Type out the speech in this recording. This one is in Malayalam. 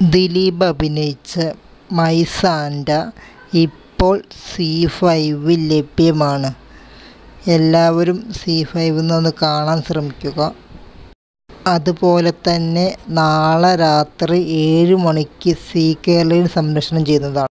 ദിലീപ് അഭിനയിച്ച മൈ സാന്റ ഇപ്പോൾ സീ5-ൽ ലഭ്യമാണ്. എല്ലാവരും സീ5 ഒന്ന് കാണാൻ ശ്രമിക്കുക. അതുപോലെ തന്നെ നാളെ രാത്രി 7 മണിക്ക് സീ കേരളയിൽ സംപ്രേഷണം ചെയ്യുന്നതാണ്.